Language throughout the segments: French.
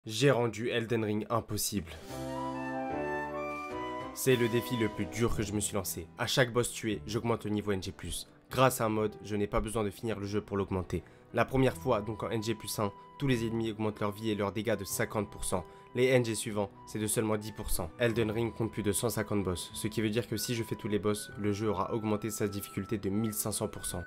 J'ai rendu Elden Ring impossible. C'est le défi le plus dur que je me suis lancé. À chaque boss tué, j'augmente le niveau NG+. Grâce à un mode, je n'ai pas besoin de finir le jeu pour l'augmenter. La première fois, donc en NG+1, tous les ennemis augmentent leur vie et leurs dégâts de 50%. Les NG suivants, c'est de seulement 10%. Elden Ring compte plus de 150 boss, ce qui veut dire que si je fais tous les boss, le jeu aura augmenté sa difficulté de 1500%.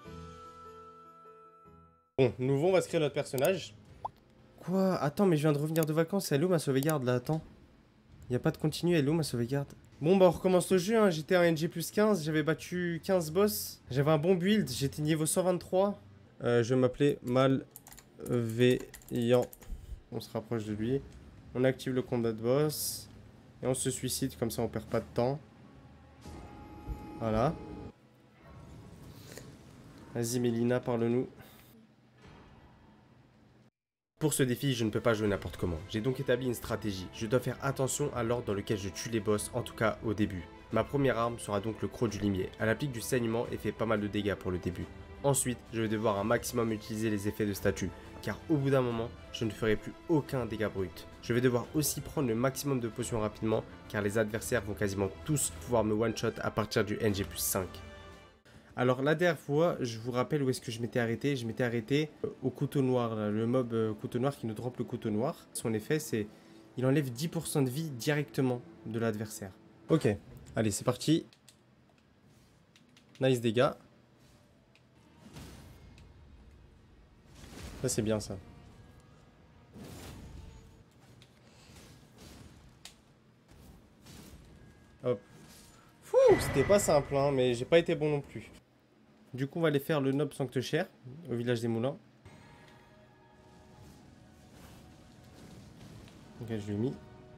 Bon, nouveau, on va se créer notre personnage. Quoi? Attends, mais je viens de revenir de vacances, elle est où ma sauvegarde là? Attends. Y a pas de continu, elle est où ma sauvegarde? Bon bah on recommence le jeu, hein. J'étais en NG+15, j'avais battu 15 boss. J'avais un bon build, j'étais niveau 123. Je vais m'appeler Malveillant. On se rapproche de lui. On active le combat de boss. Et on se suicide, comme ça on perd pas de temps. Voilà. Vas-y Mélina, parle-nous. Pour ce défi, je ne peux pas jouer n'importe comment. J'ai donc établi une stratégie. Je dois faire attention à l'ordre dans lequel je tue les boss, en tout cas au début. Ma première arme sera donc le croc du limier. Elle applique du saignement et fait pas mal de dégâts pour le début. Ensuite, je vais devoir un maximum utiliser les effets de statut, car au bout d'un moment, je ne ferai plus aucun dégât brut. Je vais devoir aussi prendre le maximum de potions rapidement, car les adversaires vont quasiment tous pouvoir me one-shot à partir du NG+5. Alors la dernière fois, je vous rappelle où est-ce que je m'étais arrêté. Je m'étais arrêté au couteau noir, là, le mob couteau noir qui nous drop le couteau noir. Son effet, c'est il enlève 10% de vie directement de l'adversaire. Ok, allez, c'est parti. Nice dégâts. Ça, c'est bien ça. Hop. Fouh, c'était pas simple, hein, mais j'ai pas été bon non plus. Du coup, on va aller faire le Nob Sancte-Cher au village des Moulins. Ok, je lui ai mis.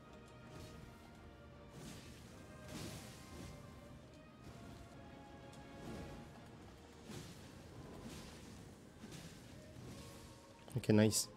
Ok, nice.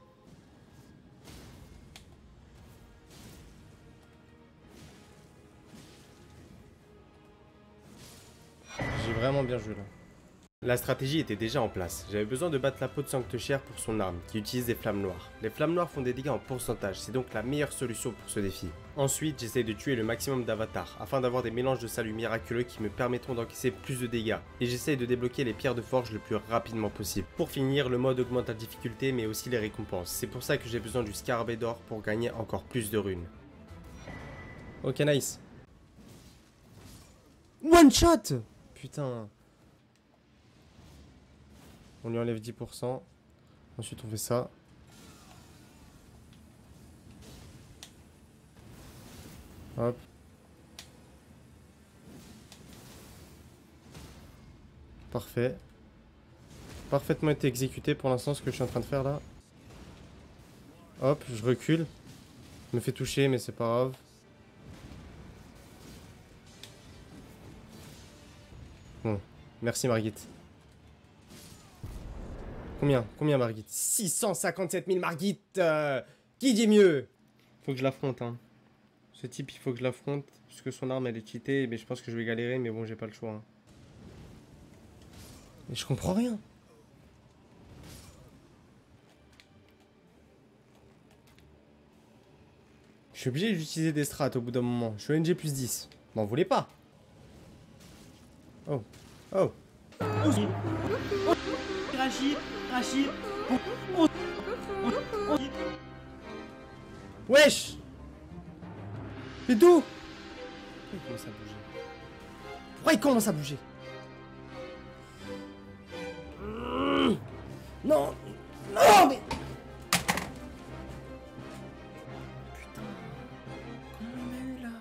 J'ai vraiment bien joué là. La stratégie était déjà en place. J'avais besoin de battre la peau de Sancte-Cher pour son arme, qui utilise des flammes noires. Les flammes noires font des dégâts en pourcentage, c'est donc la meilleure solution pour ce défi. Ensuite, j'essaye de tuer le maximum d'avatars, afin d'avoir des mélanges de salut miraculeux qui me permettront d'encaisser plus de dégâts. Et j'essaye de débloquer les pierres de forge le plus rapidement possible. Pour finir, le mode augmente la difficulté, mais aussi les récompenses. C'est pour ça que j'ai besoin du scarabée d'or pour gagner encore plus de runes. Ok, nice. One shot! Putain. On lui enlève 10%. Ensuite, on fait ça. Hop. Parfait. Parfaitement été exécuté pour l'instant ce que je suis en train de faire là. Hop, je recule. Je me fais toucher, mais c'est pas grave. Bon. Merci Margit. Combien Margit? 657 000 Margit. Qui dit mieux? Faut que je l'affronte, hein. Ce type, il faut que je l'affronte. Parce que son arme, elle est cheatée. Mais je pense que je vais galérer. Mais bon, j'ai pas le choix. Hein. Mais je comprends rien. Je suis obligé d'utiliser des strats au bout d'un moment. Je suis NG+10. M'en voulez pas. Oh. Oh. Wesh! Mais d'où? Pourquoi il commence à bouger? Non! Non mais... Putain... Comment il m'a eu là?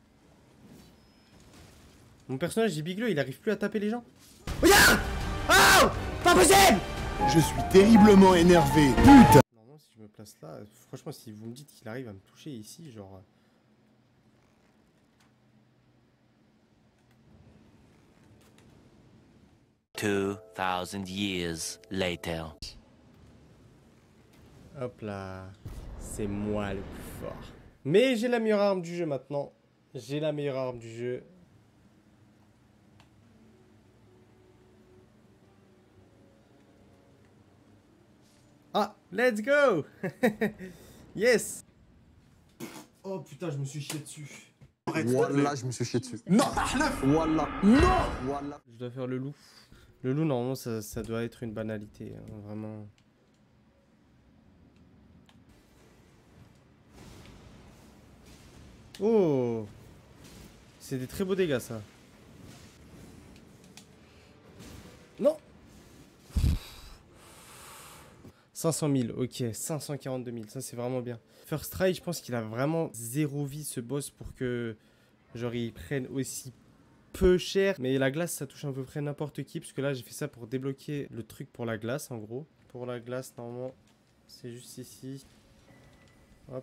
Mon personnage est bigleux, il arrive plus à taper les gens. Regarde! Oh! Pas possible! Je suis terriblement énervé, putain! Normalement, si je me place là, franchement, si vous me dites qu'il arrive à me toucher ici, genre... 2000 years later. Hop là, c'est moi le plus fort. Mais j'ai la meilleure arme du jeu maintenant. J'ai la meilleure arme du jeu. Ah, let's go! Yes. Oh putain, je me suis chié dessus. Wallah, je me suis chié dessus. Non, Wallah. Non, Wallah. Je dois faire le loup. Le loup, normalement, ça doit être une banalité, hein, vraiment. Oh! C'est des très beaux dégâts, ça. Non! 500 000, ok. 542 000, ça c'est vraiment bien. First try, je pense qu'il a vraiment 0 vie ce boss pour que genre il prenne aussi peu cher. Mais la glace, ça touche à peu près n'importe qui, parce que là j'ai fait ça pour débloquer le truc pour la glace en gros. Pour la glace, normalement, c'est juste ici. Hop.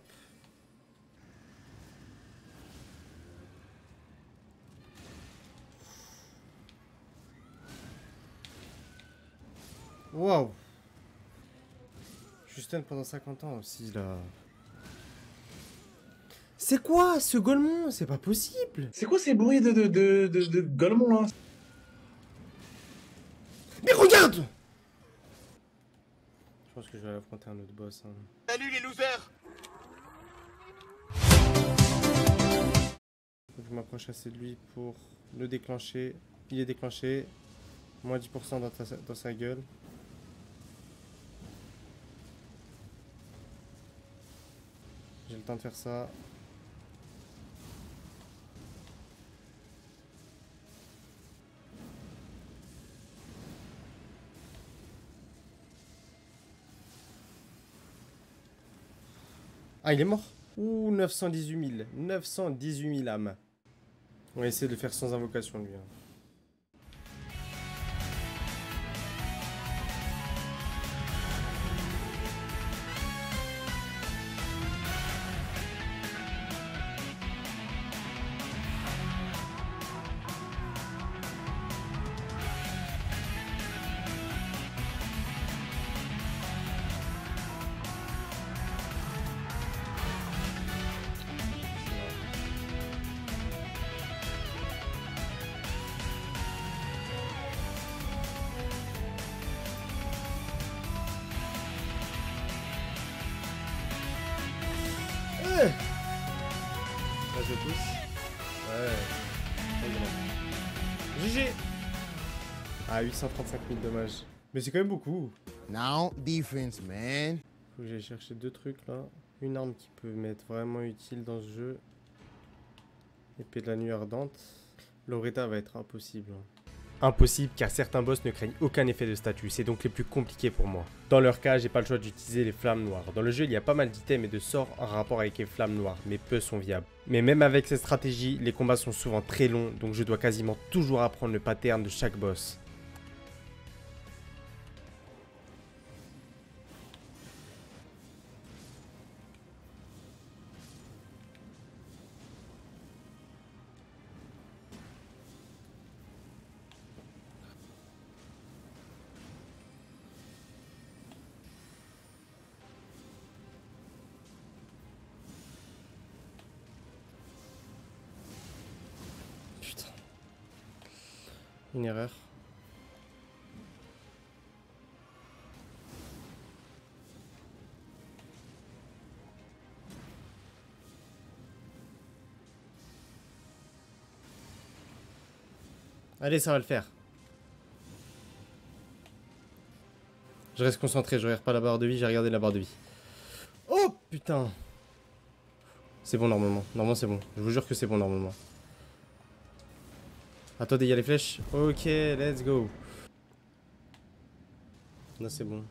Waouh! Je stun pendant 50 ans aussi là. C'est quoi ce Golemon? C'est pas possible! C'est quoi ces bruits de Golemon là? Mais regarde! Je pense que je vais affronter un autre boss. Hein. Salut les losers. Faut que je m'approche assez de lui pour le déclencher. Il est déclenché. Moins 10% dans sa gueule. J'ai le temps de faire ça. Ah, il est mort. Ouh, 918 000. 918 000 âmes. On va essayer de le faire sans invocation, lui. Hein. Là je pousse. Ouais. GG. Ah, 835 000 dommages. Mais c'est quand même beaucoup. Now, defense, man. Faut que j'aille chercher deux trucs là. Une arme qui peut m'être vraiment utile dans ce jeu. Épée de la nuit ardente. Loretta va être impossible. Impossible car certains boss ne craignent aucun effet de statut, c'est donc les plus compliqués pour moi. Dans leur cas, j'ai pas le choix d'utiliser les flammes noires. Dans le jeu, il y a pas mal d'items et de sorts en rapport avec les flammes noires, mais peu sont viables. Mais même avec cette stratégie, les combats sont souvent très longs, donc je dois quasiment toujours apprendre le pattern de chaque boss. Putain. Une erreur. Allez, ça va le faire. Je reste concentré, je regarde pas la barre de vie, j'ai regardé la barre de vie. Oh putain. C'est bon normalement, normalement c'est bon. Je vous jure que c'est bon normalement. Attendez, il y a les flèches. Ok, let's go. Là c'est bon.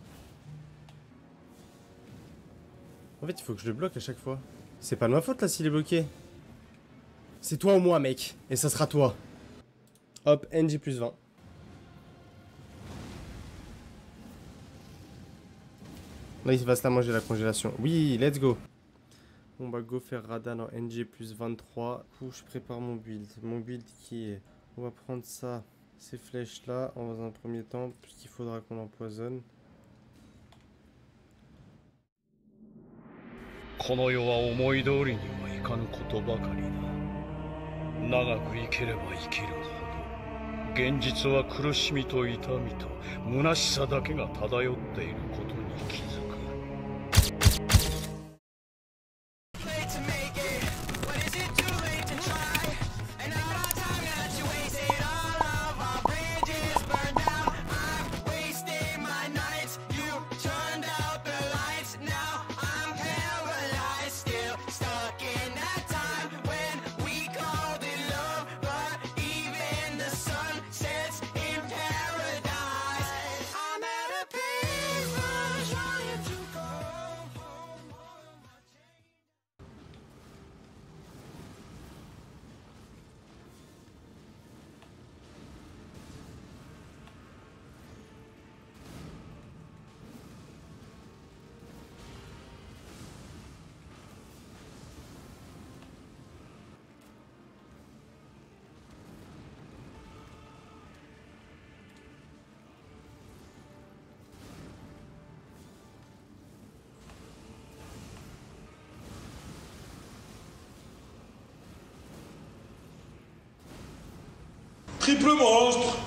En fait, il faut que je le bloque à chaque fois. C'est pas de ma faute là s'il est bloqué. C'est toi ou moi, mec. Et ça sera toi. Hop, NG plus 20. Là, il va se la manger la congélation. Oui, let's go. On va go faire Radan en NG plus 23. Du coup, je prépare mon build. Mon build qui est... On va prendre ça, ces flèches là, dans un premier temps, puisqu'il faudra qu'on l'empoisonne. この世は思い通りにはいかぬことばかりだ。長く生ければ生きるほど、現実は苦しみと痛みと虚しさだけが漂っていることに気づく。 Triple monstre.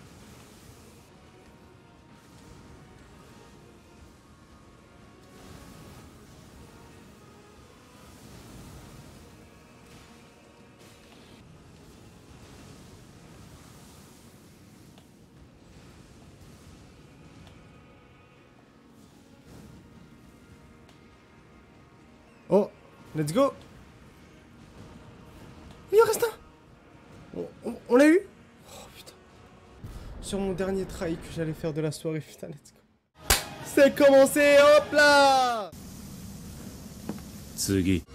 Oh, let's go. Il en reste un. On l'a eu. Oh putain. Sur mon dernier try que j'allais faire de la soirée, putain, let's go. C'est commencé, hop là. Tsugi.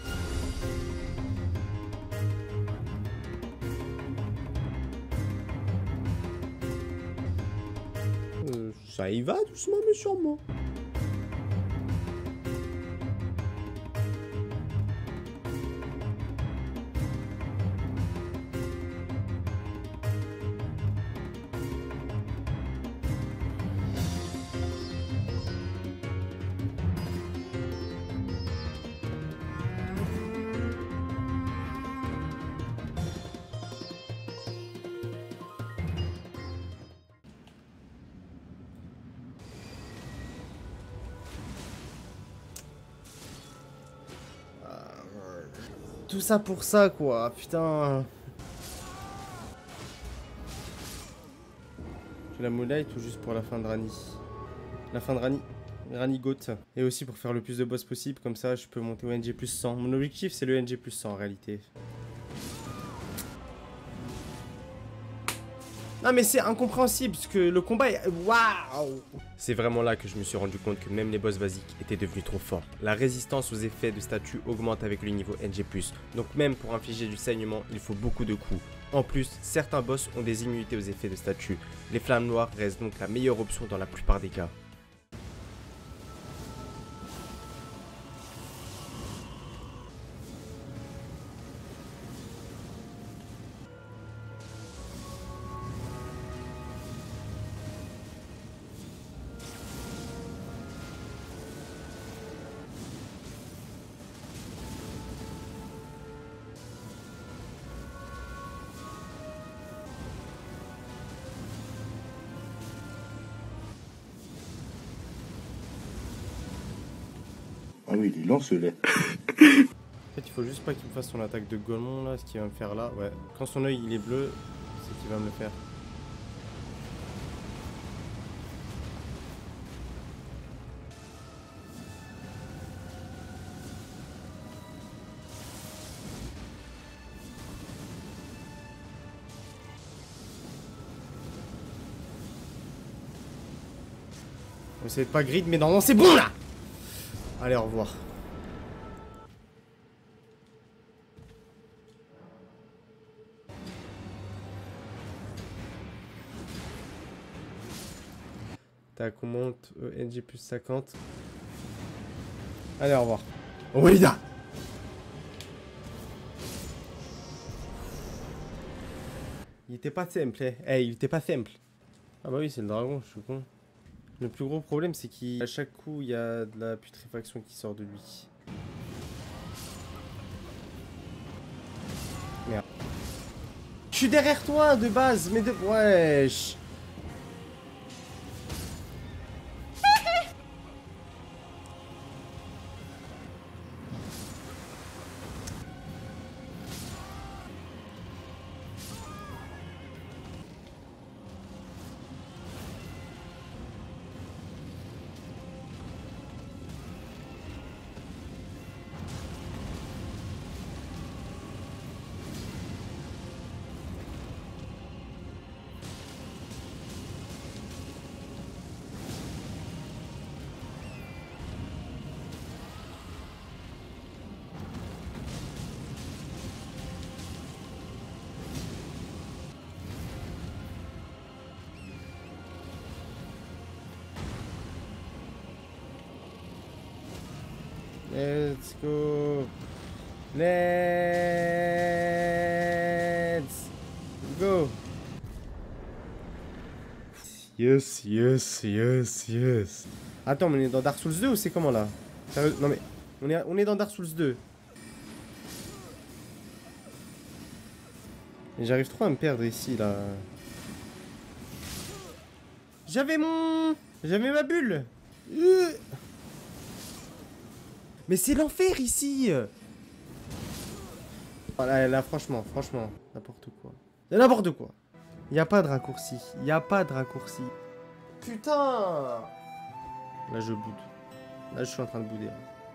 Ça y va doucement mais sûrement. Tout ça pour ça, quoi. Putain. J'ai la moulay tout juste pour la fin de Rani. La fin de Rani. Rani Goat. Et aussi pour faire le plus de boss possible. Comme ça, je peux monter au NG plus 100. Mon objectif, c'est le NG plus 100 en réalité. Non mais c'est incompréhensible parce que le combat est... Waouh. C'est vraiment là que je me suis rendu compte que même les boss basiques étaient devenus trop forts. La résistance aux effets de statut augmente avec le niveau NG+. Donc même pour infliger du saignement, il faut beaucoup de coups. En plus, certains boss ont des immunités aux effets de statut. Les flammes noires restent donc la meilleure option dans la plupart des cas. Ah oui, il est lent ce lait. En fait, il faut juste pas qu'il me fasse son attaque de Golemon là, ce qu'il va me faire là. Ouais, quand son œil il est bleu, c'est qu'il va me le faire. On essaie de pas grid, mais normalement c'est bon là. Allez, au revoir. Tac, on monte NG plus 50. Allez, au revoir. Oida. Il était pas simple, hein. Eh, il était pas simple. Ah bah oui, c'est le dragon, je suis con. Le plus gros problème, c'est qu'à chaque coup, il y a de la putréfaction qui sort de lui. Merde. Je suis derrière toi, de base, mais de... Wesh. Let's go. Let's go. Yes, yes, yes, yes. Attends, mais on est dans Dark Souls 2 ou c'est comment là? Sérieux? Non mais, on est dans Dark Souls 2. Et j'arrive trop à me perdre ici là. J'avais ma bulle. Mais c'est l'enfer ici. Voilà, là, franchement, n'importe quoi. N'importe quoi. Y a pas de raccourci. Y a pas de raccourci. Putain. Là, je boude. Là, je suis en train de bouder.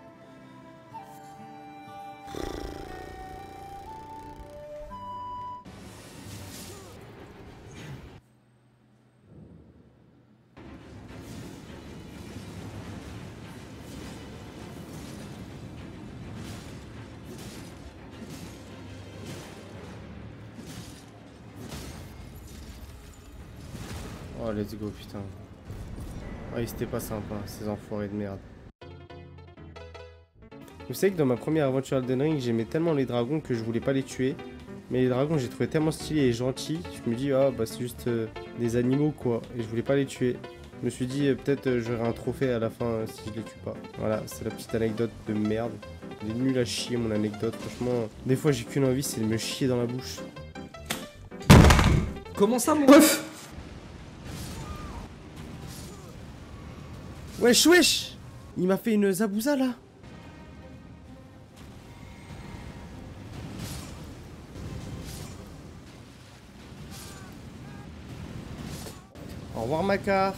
Oh, let's go, putain. Oh, c'était pas sympa, ces enfoirés de merde. Vous savez que dans ma première aventure Elden Ring, j'aimais tellement les dragons que je voulais pas les tuer. Mais les dragons, j'ai trouvé tellement stylés et gentils. Je me dis, ah bah c'est juste des animaux quoi. Et je voulais pas les tuer. Je me suis dit, peut-être j'aurai un trophée à la fin si je les tue pas. Voilà, c'est la petite anecdote de merde. Elle est nulle à chier mon anecdote. Franchement, des fois j'ai qu'une envie, c'est de me chier dans la bouche. Comment ça, mon ref? Wesh, wesh! Il m'a fait une zabouza là. Au revoir Macar.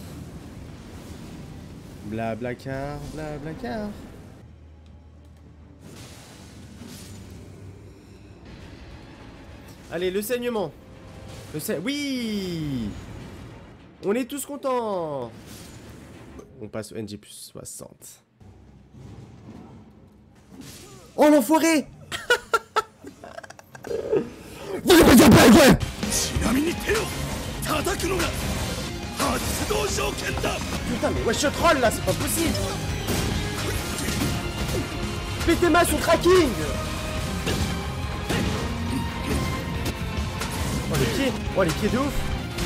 Blablacar, blablacar. Allez, le saignement. Oui! On est tous contents. On passe au NG plus 60. Oh l'enfoiré! Putain mais wesh je troll là, c'est pas possible! Pétez-moi sur tracking! Oh les pieds de ouf!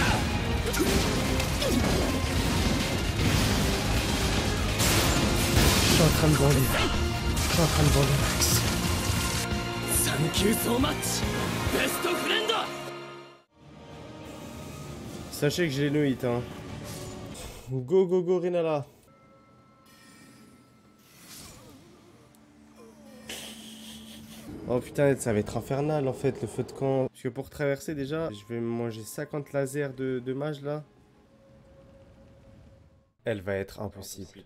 Je suis en train de bander. Je suis en train de bander Max. Thank you so much, best friend. Sachez que j'ai le hit hein. Go go go Renala. Oh putain, ça va être infernal en fait le feu de camp. Parce que pour traverser déjà, je vais me manger 50 lasers de mage là. Elle va être impossible.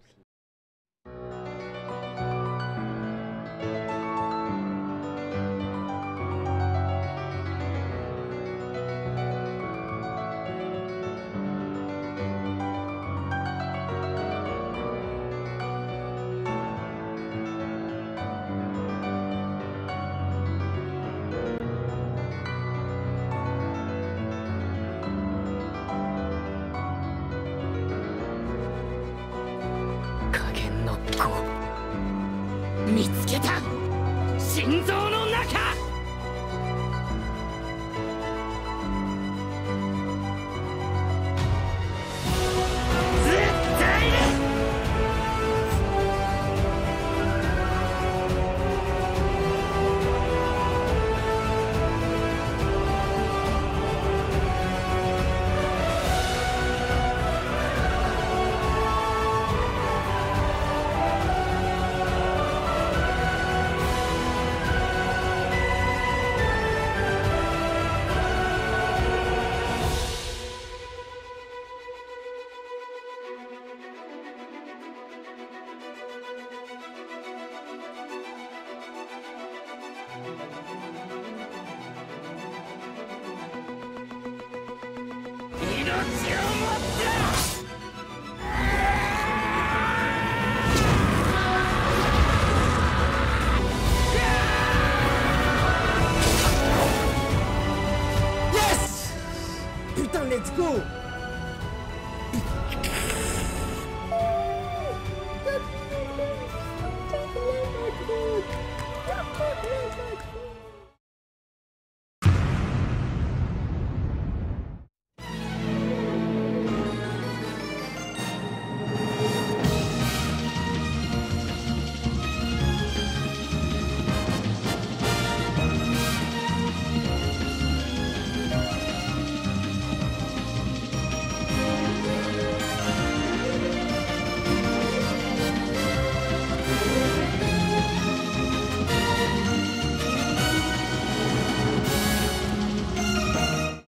Putain, let's go!